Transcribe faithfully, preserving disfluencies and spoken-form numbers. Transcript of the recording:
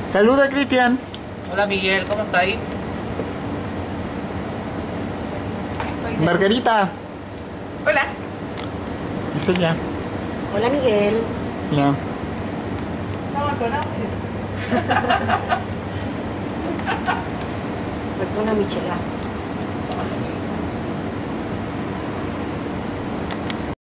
Saluda, Cristian. Hola Miguel, ¿cómo está ahí? Margarita. Hola. Diseña. Hola Miguel. Ya. Perdona Michela.